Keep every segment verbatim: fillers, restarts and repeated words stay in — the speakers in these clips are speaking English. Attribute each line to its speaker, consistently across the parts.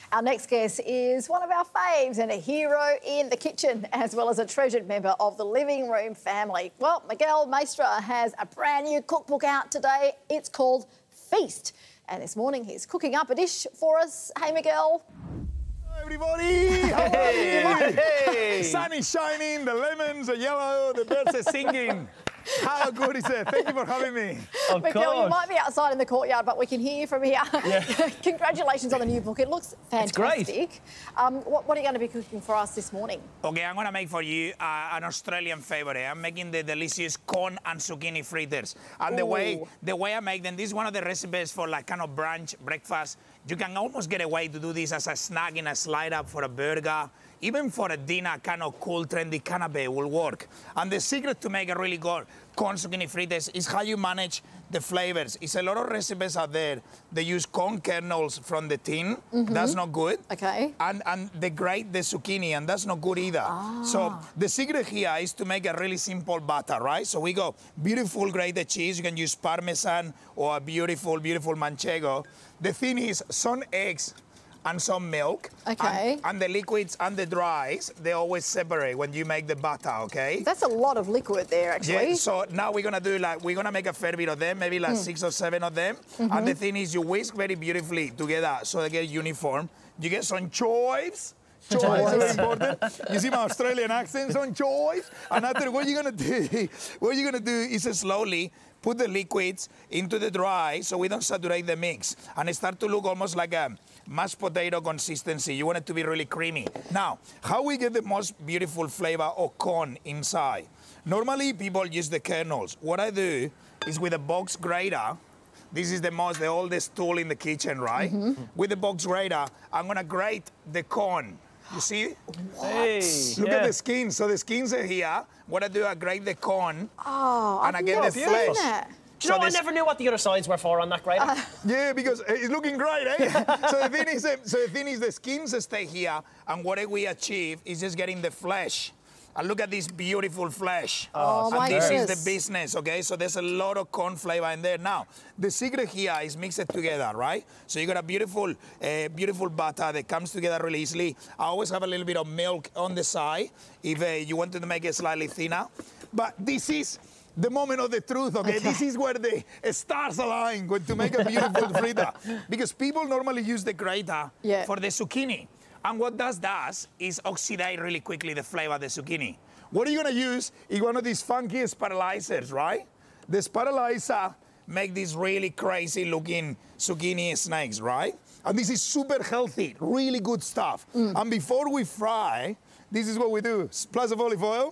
Speaker 1: Our next guest is one of our faves and a hero in the kitchen, as well as a treasured member of the living room family. Well, Miguel Maestre has a brand new cookbook out today. It's called Feast. And this morning he's cooking up a dish for us. Hey, Miguel.
Speaker 2: Hello, everybody. How are you? Hey. Sun is shining, the lemons are yellow, the birds are singing. How good is it? Thank you for having me.
Speaker 1: Of Miguel, course. You might be outside in the courtyard, but we can hear you from here. Yeah. Congratulations on the new book. It looks fantastic. It's great. Um, what, what are you going to be cooking for us this morning?
Speaker 3: Okay, I'm going to make for you uh, an Australian favourite. I'm making the delicious corn and zucchini fritters. And Ooh. the way the way I make them, this is one of the recipes for like kind of brunch, breakfast. You can almost get away to do this as a snack in a slide up for a burger. Even for a dinner, kind of cool, trendy canapé will work. And the secret to make a really good corn zucchini fritters is how you manage the flavors. It's a lot of recipes out there. They use corn kernels from the tin. Mm-hmm. That's not good.
Speaker 1: Okay.
Speaker 3: And, and they grate the zucchini, and that's not good either. Ah. So the secret here is to make a really simple batter, right? So we go beautiful grated cheese. You can use Parmesan or a beautiful, beautiful Manchego. The thing is, some eggs and some milk.
Speaker 1: Okay.
Speaker 3: And, and the liquids and the dries, they always separate when you make the batter, okay?
Speaker 1: That's a lot of liquid there, actually.
Speaker 3: Yeah, so now we're gonna do like, we're gonna make a fair bit of them, maybe like mm. six or seven of them. Mm-hmm. And the thing is, you whisk very beautifully together so they get uniform. You get some chives. Chives are very important. You see my Australian accent, some chives. And after, what you're gonna do, what you're gonna do is slowly put the liquids into the dry so we don't saturate the mix. And it start to look almost like a mashed potato consistency. You want it to be really creamy. Now, how we get the most beautiful flavor of corn inside? Normally, people use the kernels. What I do is with a box grater, this is the most, the oldest tool in the kitchen, right? Mm-hmm. With the box grater, I'm gonna grate the corn. You see?
Speaker 1: What?
Speaker 2: Hey, Look yeah. at the skins. So the skins are here. What I do, I grate the corn.
Speaker 1: Oh,
Speaker 2: and
Speaker 1: I've
Speaker 2: I get the flesh.
Speaker 1: That.
Speaker 4: Do you know, so I never knew what the other sides were for on that grater. Uh,
Speaker 2: yeah, because it's looking great, eh? so the thing is, so the thing is, the skins stay here, and what we achieve is just getting the flesh. And look at this beautiful flesh.
Speaker 1: Oh,
Speaker 2: and
Speaker 1: my
Speaker 2: this
Speaker 1: goodness.
Speaker 2: is the business, okay? So there's a lot of corn flavor in there. Now, the secret here is mix it together, right? So you got a beautiful, uh, beautiful batter that comes together really easily. I always have a little bit of milk on the side if uh, you wanted to make it slightly thinner. But this is the moment of the truth, okay? okay? This is where the stars align to make a beautiful fritter. Because people normally use the grater yeah. for the zucchini. And what that does is oxidize really quickly the flavor of the zucchini. What are you gonna use is one of these funky spiralizers, right? The spiralizer make these really crazy looking zucchini snakes, right? And this is super healthy, really good stuff. Mm. And before we fry, this is what we do. Splash of olive oil,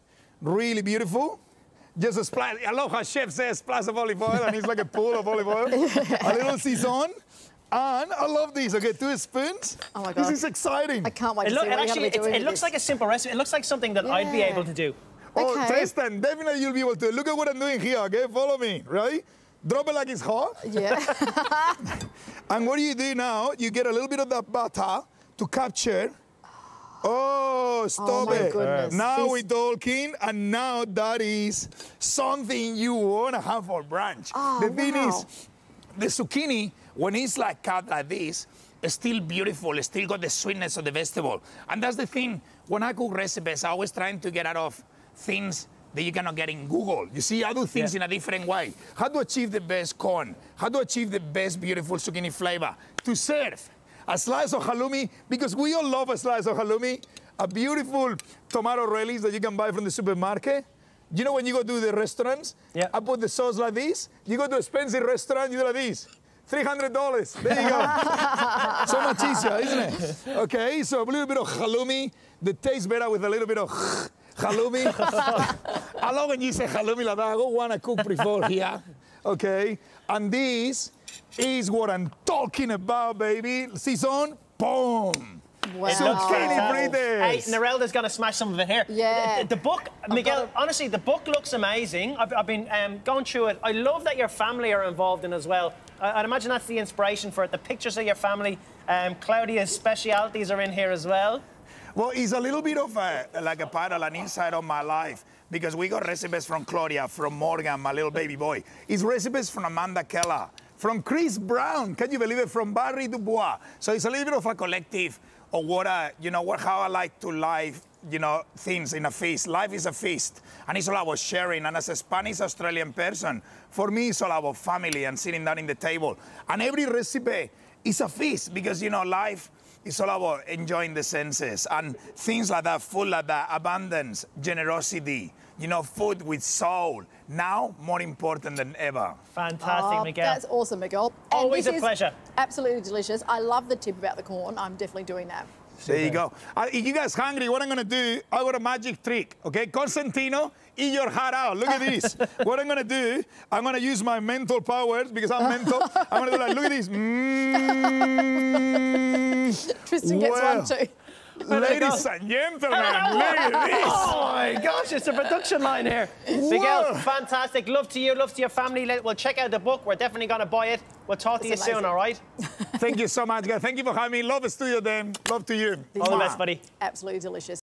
Speaker 2: really beautiful. Just a splash, I love how chef says splash of olive oil, and it's like a pool of olive oil. A little season. And I love these. Okay, two spoons.
Speaker 1: Oh my God.
Speaker 2: This is exciting.
Speaker 1: I can't wait
Speaker 4: it
Speaker 1: to
Speaker 4: look,
Speaker 1: see what
Speaker 4: it actually,
Speaker 1: you're going to be doing
Speaker 4: It looks
Speaker 1: this.
Speaker 4: like a simple recipe. It looks like something that yeah. I'd be able to do.
Speaker 2: Oh,
Speaker 1: okay.
Speaker 2: Tristan, definitely you'll be able to. Look at what I'm doing here, okay? Follow me, right? Drop it like it's hot.
Speaker 1: Yeah.
Speaker 2: And what do you do now? You get a little bit of that butter to capture. Oh, stop
Speaker 1: oh my
Speaker 2: it.
Speaker 1: Goodness.
Speaker 2: Now
Speaker 1: Feast.
Speaker 2: we're talking, and now that is something you want to have for brunch.
Speaker 1: Oh,
Speaker 2: the thing
Speaker 1: wow.
Speaker 2: is, the zucchini, when it's like cut like this, it's still beautiful. It's still got the sweetness of the vegetable. And that's the thing. When I cook recipes, I'm always trying to get out of things that you cannot get in Google. You see, I do things yeah. in a different way. How to achieve the best corn? How to achieve the best beautiful zucchini flavor? To serve a slice of halloumi, because we all love a slice of halloumi, a beautiful tomato relish that you can buy from the supermarket. You know when you go to the restaurants, yeah. I put the sauce like this. You go to an expensive restaurant, you do like this. three hundred dollars. There you go. So much easier, isn't it? Okay, so a little bit of halloumi that tastes better with a little bit of halloumi. I love when you say halloumi like that. I don't want to cook before here. Okay, and this is what I'm talking about, baby. Season, boom.
Speaker 1: Wow.
Speaker 2: Zucchini fritters.
Speaker 4: Hey, Narelda's going to smash some of it here.
Speaker 1: Yeah.
Speaker 4: The, the book, Miguel, honestly, the book looks amazing. I've, I've been um, going through it. I love that your family are involved in it as well. I, I'd imagine that's the inspiration for it. The pictures of your family. Um, Claudia's specialities are in here as well.
Speaker 3: Well, it's a little bit of a, like a parallel, an inside of my life, because we got recipes from Claudia, from Morgan, my little baby boy. It's recipes from Amanda Keller, from Chris Brown. Can you believe it? From Barry Dubois. So it's a little bit of a collective of what I, you know, what how I like to live, you know, things in a feast. Life is a feast, and it's all about sharing. And as a Spanish Australian person, for me, it's all about family and sitting down in the table. And every recipe is a feast because, you know, life is all about enjoying the senses and things like that, food like that, abundance, generosity, you know, food with soul. Now, more important than ever.
Speaker 4: Fantastic,
Speaker 1: oh,
Speaker 4: Miguel.
Speaker 1: That's awesome, Miguel. And
Speaker 4: Always
Speaker 1: this
Speaker 4: a
Speaker 1: is
Speaker 4: pleasure.
Speaker 1: Absolutely delicious. I love the tip about the corn. I'm definitely doing that.
Speaker 3: There you go. Uh, if you guys hungry, what I'm gonna do, I got a magic trick, okay? Constantino, eat your heart out. Look at this. What I'm gonna do, I'm gonna use my mental powers because I'm mental. I'm gonna do like, look at this. Mm.
Speaker 1: Tristan gets
Speaker 3: Well,
Speaker 1: one too.
Speaker 3: Ladies and gentlemen, look at this.
Speaker 4: Oh my gosh, it's a production line here. Miguel, fantastic. Love to you, love to your family. Let- We'll check out the book. We're definitely going to buy it. We'll talk to you
Speaker 1: That's
Speaker 4: soon,
Speaker 1: amazing.
Speaker 4: all right?
Speaker 3: Thank you so much, guys. Thank you for having me. Love the studio, Dan. Love to you.
Speaker 4: All the best, buddy.
Speaker 1: Absolutely delicious.